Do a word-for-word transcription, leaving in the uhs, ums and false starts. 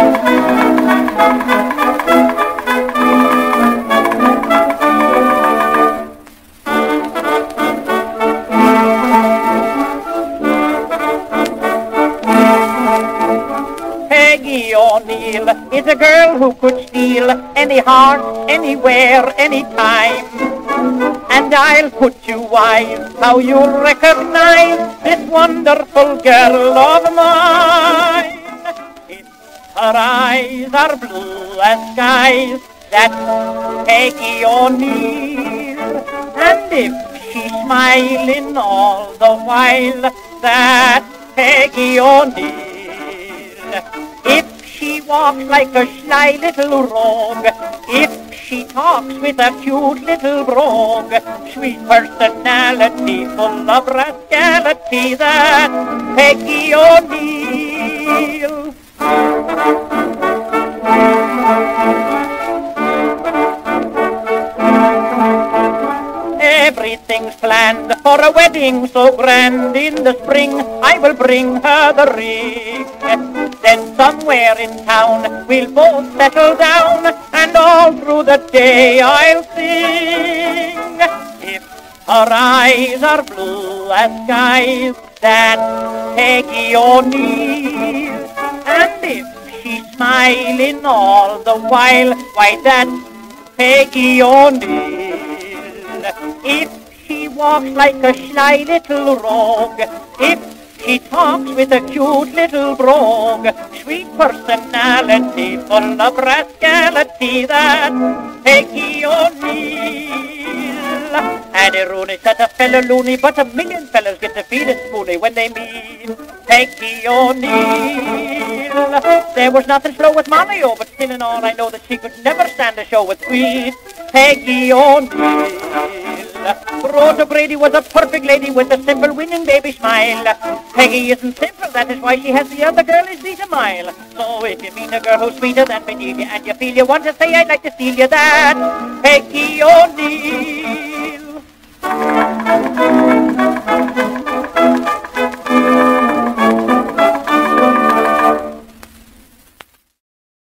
Peggy O'Neill is a girl who could steal any heart, anywhere, anytime. And I'll put you wise how you'll recognize this wonderful girl of mine. If her eyes are blue as skies, that's Peggy O'Neill. And if she's smiling all the while, that's Peggy O'Neill. If she walks like a sly little rogue, if she talks with a cute little brogue, sweet personality full of rascality, that's Peggy O'Neill. Everything's planned for a wedding so grand. In the spring I will bring her the ring. Then somewhere in town we'll both settle down, and all through the day I'll sing. If her eyes are blue as skies, that's Peggy O'Neill. And if she's smiling all the while, why that's Peggy O'Neill. If she walks like a sly little rogue, if she talks with a cute little brogue, sweet personality full of rascality, that's Peggy O'Neill. And Rooney said a fella loony, but a million fellas get the feeling spoony when they meet Peggy O'Neill. There was nothing slow with Mommy, oh, but still in all I know that she could never stand a show with sweet Peggy O'Neill. Rose O'Grady was a perfect lady with a simple winning baby smile. Peggy isn't simple, that is why she has the other girlies beat a mile. So if you meet a girl who's sweeter than Beneath you, and you feel you want to say I'd like to steal you, that's Peggy O'Neill.